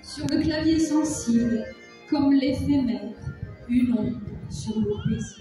sur le clavier sensible, comme l'éphémère, une ombre sur le plaisir.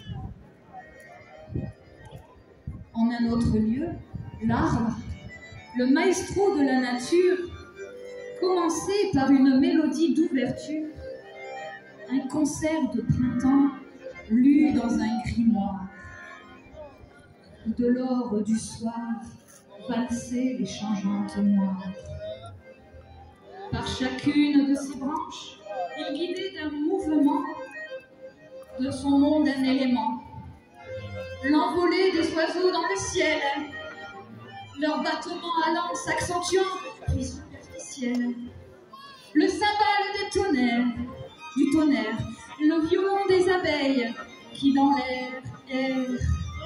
En un autre lieu, l'arbre, le maestro de la nature, commençait par une mélodie d'ouverture, un concert de printemps lu dans un grimoire, où de l'or du soir valsaient les changeantes moires. Par chacune de ses branches, il guidait d'un mouvement de son monde un élément, l'envolée des oiseaux dans le ciel, leur battement allant s'accentuant, puis superficiel, le cymbale du tonnerre, le violon des abeilles qui dans l'air errent.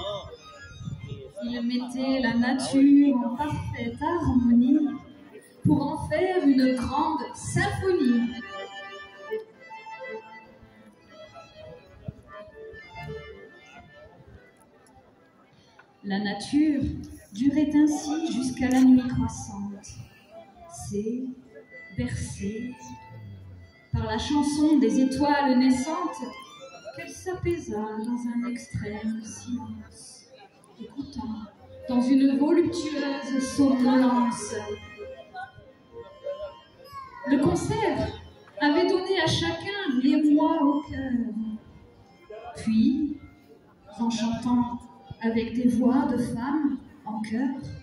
Il mettait la nature en parfaite harmonie pour en faire une grande symphonie. La nature durait ainsi jusqu'à la nuit croissante. C'est bercée par la chanson des étoiles naissantes qu'elle s'apaisa dans un extrême silence, écoutant dans une voluptueuse somnolence. Le concert avait donné à chacun l'émoi au cœur. Puis, en chantant avec des voix de femmes en chœur,